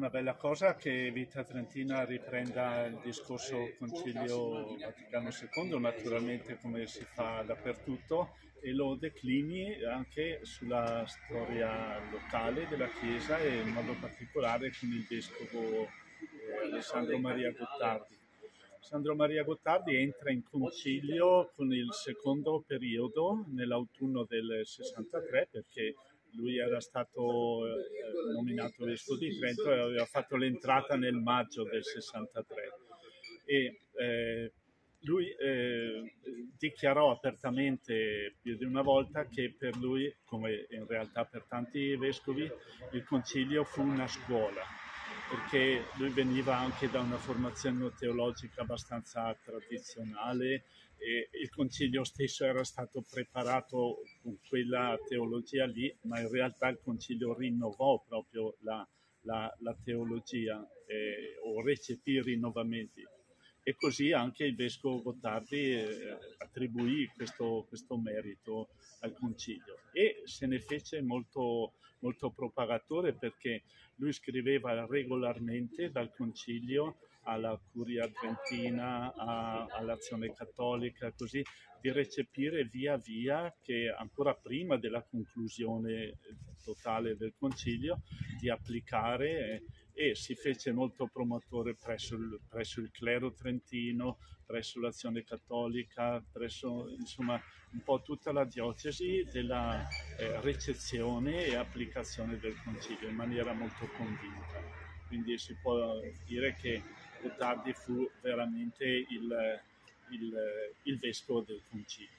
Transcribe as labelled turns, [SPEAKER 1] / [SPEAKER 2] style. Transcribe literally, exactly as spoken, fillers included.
[SPEAKER 1] una bella cosa che Vita Trentina riprenda il discorso Concilio Vaticano secondo, naturalmente come si fa dappertutto, e lo declini anche sulla storia locale della Chiesa e in modo particolare con il vescovo eh, Alessandro Maria Gottardi. Alessandro Maria Gottardi entra in concilio con il secondo periodo nell'autunno del sessantatré, perché lui era stato eh, nominato vescovo di Trento e aveva fatto l'entrata nel maggio del sessantatré. E eh, lui eh, dichiarò apertamente più di una volta che per lui, come in realtà per tanti vescovi, il concilio fu una scuola, perché lui veniva anche da una formazione teologica abbastanza tradizionale e il concilio stesso era stato preparato con quella teologia lì, ma in realtà il concilio rinnovò proprio la, la, la teologia eh, o recepì i rinnovamenti. E così anche il vescovo Gottardi eh, attribuì questo, questo merito al concilio e se ne fece molto, molto propagatore, perché lui scriveva regolarmente dal concilio alla Curia Trentina, a, all'Azione Cattolica, così di recepire via via che ancora prima della conclusione totale del concilio di applicare eh, e si fece molto promotore presso il, presso il clero trentino, presso l'Azione Cattolica, presso insomma un po' tutta la diocesi della eh, ricezione e applicazione del concilio in maniera molto convinta. Quindi si può dire che Gottardi fu veramente il, il, il vescovo del concilio.